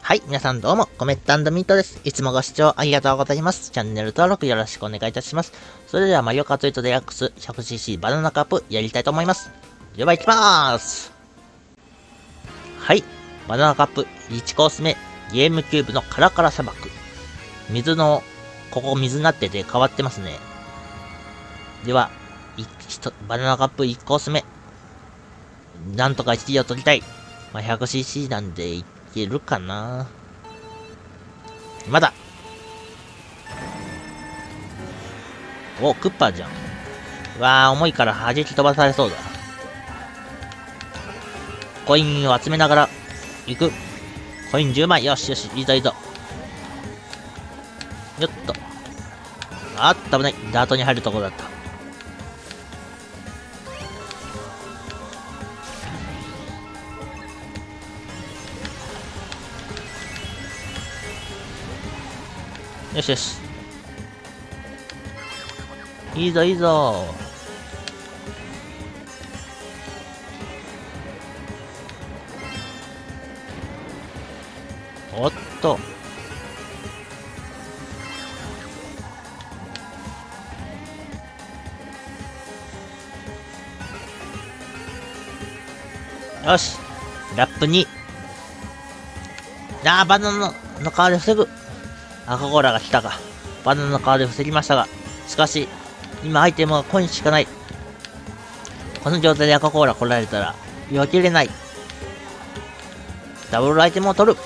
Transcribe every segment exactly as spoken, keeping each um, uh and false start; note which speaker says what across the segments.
Speaker 1: はい、皆さんどうも、コメット&ミートです。いつもご視聴ありがとうございます。チャンネル登録よろしくお願いいたします。それでは、マリオカートエイトデラックス ひゃくシーシー バナナカップやりたいと思います。では、行きまーす。はい、バナナカップいちコース目、ゲームキューブのカラカラ砂漠。水の、ここ水になってて変わってますね。では、バナナカップいちコース目。なんとかいちいを取りたい。まあ、ひゃくシーシー なんでいけるかな。まだ。お、クッパーじゃん。うわー、重いから弾き飛ばされそうだ。コインを集めながら、行く。コインじゅうまい。よしよし、いいぞいいぞ。よっと。あっと、危ない。ダートに入るところだった。よしよし。いいぞいいぞ。おっと。よし。ラップに。あー、バナナのの皮で防ぐ。赤コーラが来たか。バナナの皮で防ぎましたが。しかし、今アイテムはコインしかない。この状態で赤コーラ来られたら、避けれない。ダブルアイテムを取る。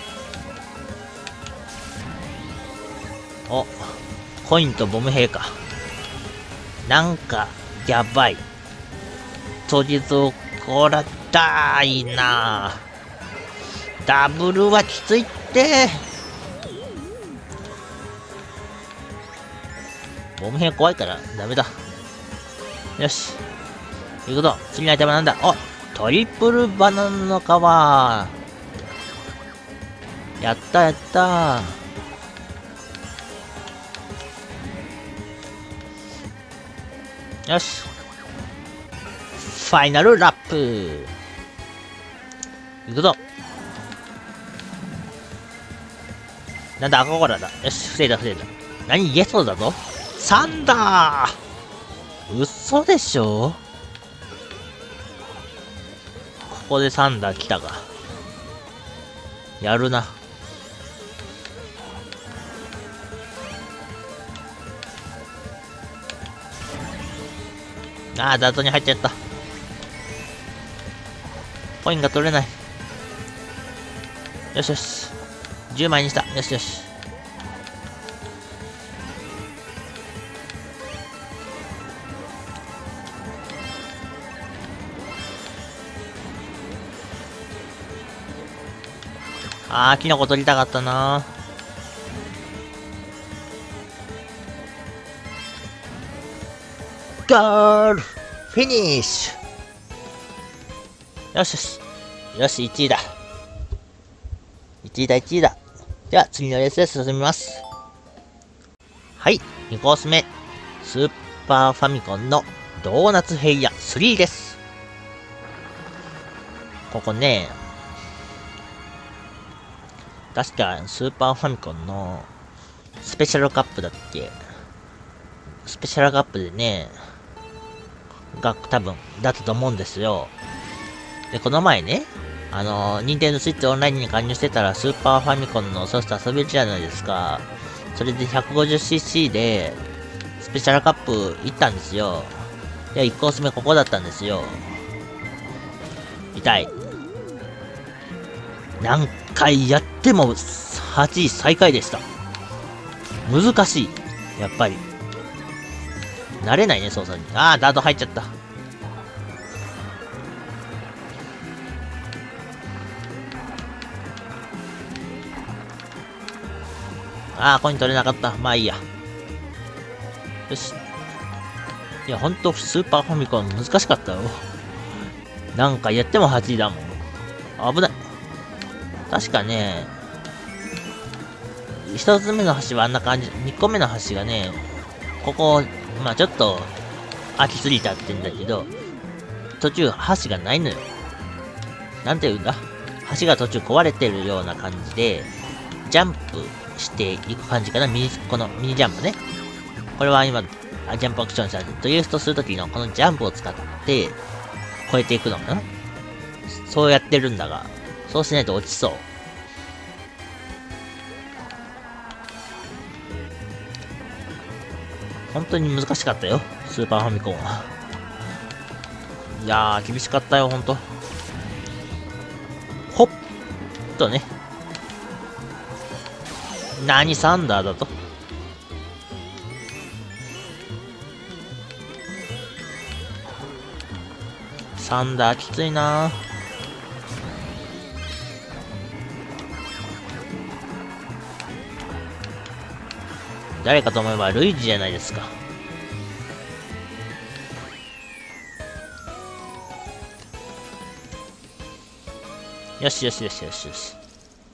Speaker 1: お、コインとボム兵か。なんか、やばい。当日をこらたいな。ダブルはきついって。ボム兵怖いからダメだ。よし。ということ。次のアイテムなんだ。お、トリプルバナナの皮。やったやったー。よし。ファイナルラップ。いくぞ。なんだ、赤コーラだ。よし、防いだ防いだ。何、ゲストだぞ。サンダー。嘘でしょ。ここでサンダー来たか。やるな。ああ、ダートに入っちゃった。コインが取れない。よしよし。じゅうまいにした。よしよし。あー、キノコ取りたかったな。ゴールフィニッシュ。よしよし。よし、いちいだ。いちいだ、いちいだ。では、次のレースへ進みます。はい、にコース目。スーパーファミコンのドーナツ平野スリーです。ここね、確かスーパーファミコンのスペシャルカップだっけ。スペシャルカップでね、が多分だったと思うんですよ。で、この前ね、あのー、ニンテンドースイッチオンラインに加入してたらスーパーファミコンのソフト遊べるじゃないですか。それで ひゃくごじゅうシーシー でスペシャルカップ行ったんですよ。で、いちコース目ここだったんですよ。痛い。何回やってもはちい最下位でした。難しい。やっぱり。慣れないね、操作に。あー、ダート入っちゃった。あー、コイン取れなかった。まあいいや。よし。いや、ほんと、スーパーファミコン難しかったよ。なんかやってもはちいだもん。危ない。確かね、一つ目の橋はあんな感じ、二個目の橋がね、ここ、まあちょっと、飽きすぎたってんだけど、途中橋がないのよ。なんて言うんだ、 橋が途中壊れてるような感じで、ジャンプしていく感じかな。ミニ、このミニジャンプね。これは今、ジャンプアクションしたドリフトするときのこのジャンプを使って、越えていくのかな。そうやってるんだが、そうしないと落ちそう。本当に難しかったよ、スーパーファミコンは。いやー、厳しかったよ、ほんと。ほっとね。何サンダーだと。サンダーきついなー。誰かと思えばルイージじゃないですか。よしよしよしよしよし。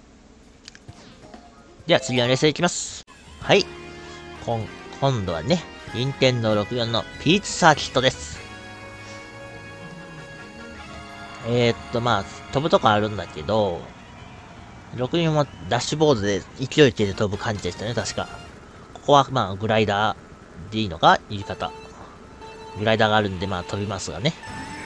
Speaker 1: では次のレースいきます。はい。こん、今度はね、任天堂ろくじゅうよんのピーチサーキットです。えー、っと、まあ、飛ぶとこあるんだけど、ろくじゅうよんもダッシュボードで勢いつけて飛ぶ感じでしたね、確か。ここは、まあ、グライダーでいいのか言い方。グライダーがあるんで、まあ、飛びますがね。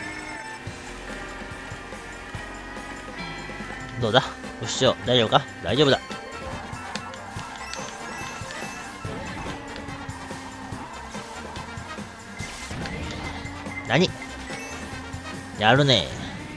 Speaker 1: どうだよしよ、大丈夫か大丈夫だ。何やるね。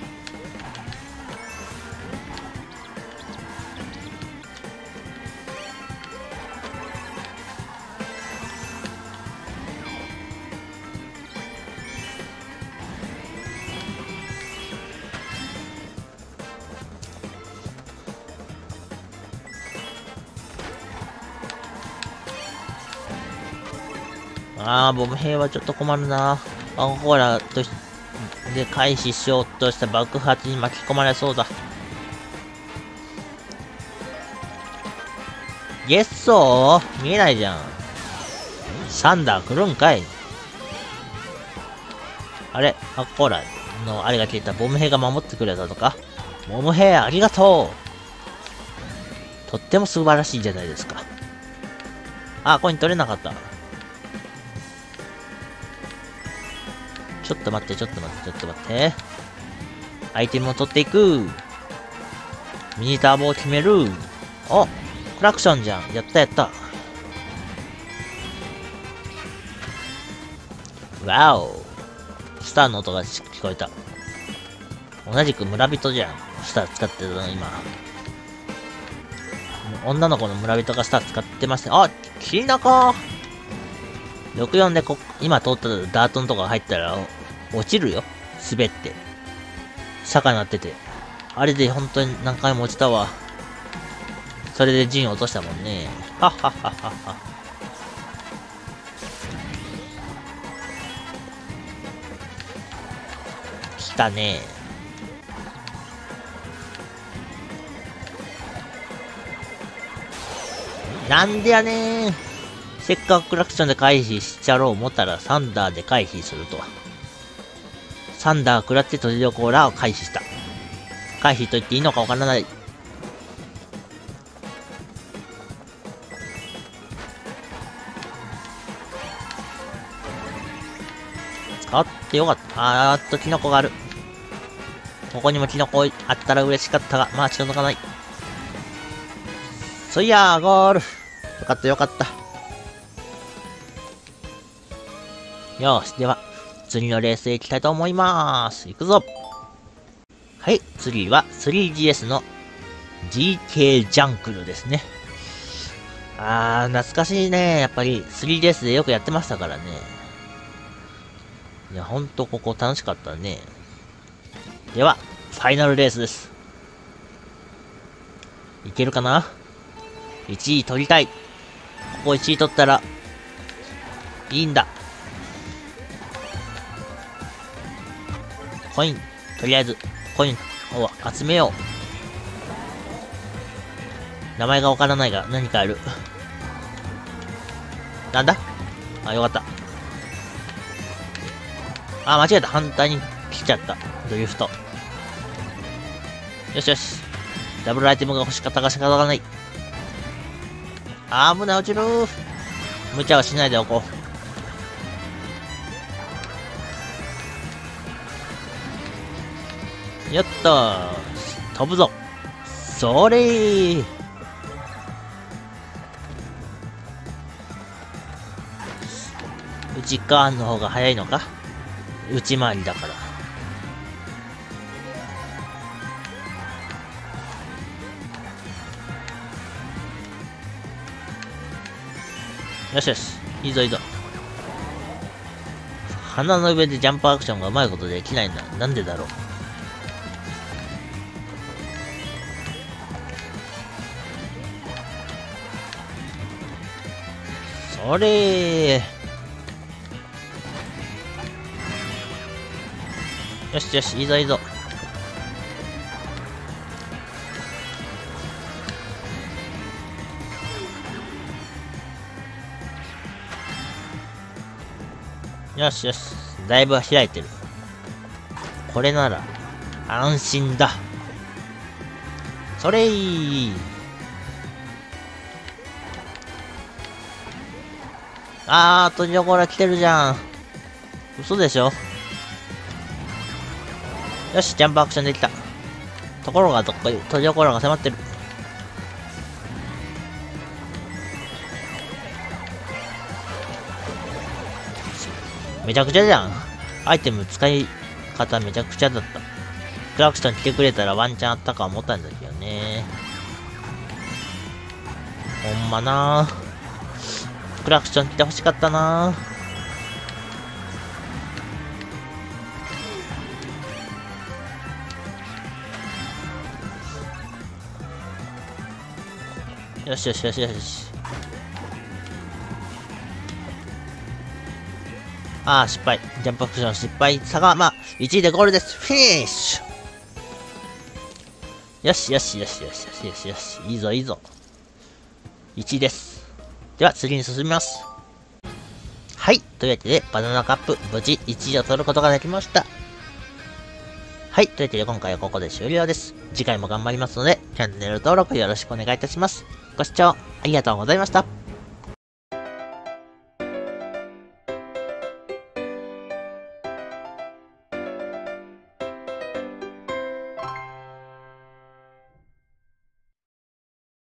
Speaker 1: あー、ボム兵はちょっと困るな。バンコーラとしで回避しようとした爆発に巻き込まれそうだ。ゲッソー見えないじゃん。サンダー来るんかい。あれバンコーラのあれが消えたボム兵が守ってくれたとか。ボム兵ありがとう。とっても素晴らしいじゃないですか。あ、コイン取れなかった。ちょっと待って、ちょっと待って、ちょっと待って。アイテムを取っていく。ミニターボを決める。お、クラクションじゃん。やったやった。わお。スターの音が聞こえた。同じく村人じゃん。スター使ってるの、今。女の子の村人がスター使ってますね。あ、キリナか。ろくじゅうよんでこ、今通ったダートのとこ入ったら、落ちるよ。滑って。坂なってて。あれで本当に何回も落ちたわ。それで陣落としたもんね。はっはっはっはっは。来たね。なんでやねー。せっかくクラクションで回避しちゃろう思ったらサンダーで回避するとは。サンダー食らってトリドコーラを回避した。回避と言っていいのかわからない。使ってよかった。あーっとキノコがある。ここにもキノコあったら嬉しかったが、まあ仕方がない。そいやー、ゴール。よかったよかった。よーし、では、次のレースへ行きたいと思いまーす。行くぞ。はい、次は スリージーエス の ジーケー ジャンクルですね。あー、懐かしいね。やっぱり スリージーエス でよくやってましたからね。いや、ほんとここ楽しかったね。では、ファイナルレースです。いけるかな？ いち 位取りたい。ここいちい取ったら、いいんだ。コイン、とりあえず、コインを集めよう。名前がわからないが、何かある。なんだ？あ、よかった。あ、間違えた。反対に来ちゃった。ドリフト。 よしよし。ダブルアイテムが欲しかったが仕方がない。あー、危ない、落ちるー。無茶はしないでおこう。やったー。飛ぶぞ。それー。内側の方が早いのか？内回りだから。よしよし。いいぞいいぞ。鼻の上でジャンプアクションがうまいことできないんだ。なんでだろう。それー。よしよし、いいぞいいぞ。よしよし、だいぶ開いてる。これなら安心だ。それー。あー、トジョコラ来てるじゃん。嘘でしょ。よし、ジャンプアクションできた。ところがどっかにトジョコラが迫ってる。めちゃくちゃじゃん。アイテム使い方めちゃくちゃだった。クラクション来てくれたらワンチャンあったか思ったんだけどね。ほんまなー。クラクション来てほしかったなー。よしよしよしよし。ああ、失敗。ジャンプアクション失敗。差が、まあ、いちいでゴールです。フィニッシュ。よしよしよしよしよしよしよし。いいぞいいぞ。いちいです。では、次に進みます。はい。というわけで、バナナカップ、無事いちいを取ることができました。はい。というわけで、今回はここで終了です。次回も頑張りますので、チャンネル登録よろしくお願いいたします。ご視聴ありがとうございました。